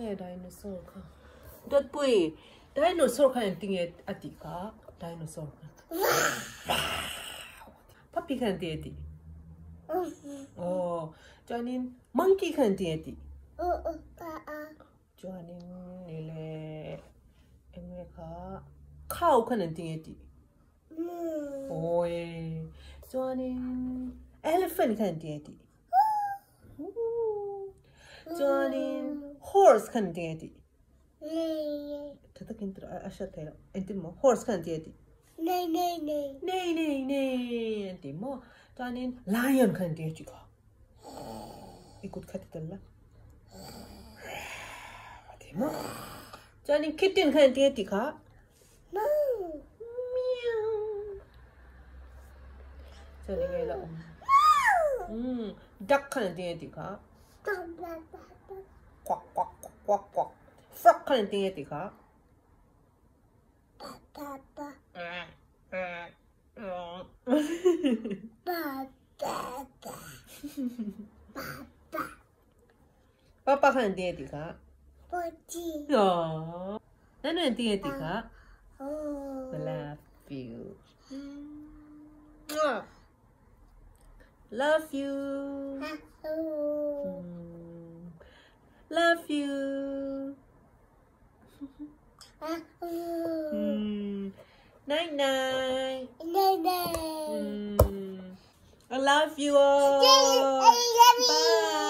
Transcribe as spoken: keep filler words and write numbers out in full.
Naya dinosaur ka. Dat boy, dinosaur ka yung tingin ati ka. Dinosaur ka. Papi ka yung tingin ati. Oh, Joanin, monkey ka yung tingin ati. Joanin, nile, eme ka, cow ka yung tingin ati. Oh, eh. Joanin, elephant ka yung tingin ati. Joanin, horse ka yung tingin ati. Tata kintro, asya tayo. Enti mo, horse ka yung tingin ati. Nay, nay, nay. Nay, nay, nay. Enti mo, Joanin, lion ka yung tingin ati ka. Ikut ka titala. Enti mo, Joanin, kitten ka yung tingin ati ka. Meow. Joanin, ngayon lang. Hmm, duck ka yung tingin ati ka. Quack, quack, quack, quack, quack. Frog ka yung tingin ati ka. Papa ka yung tingin ati ka. Aww. Ano yung tingin ati ka? Love you. Love you. Mm. Love you. Mm. Night night. Night night. Mm. I love you all. I love you. Bye.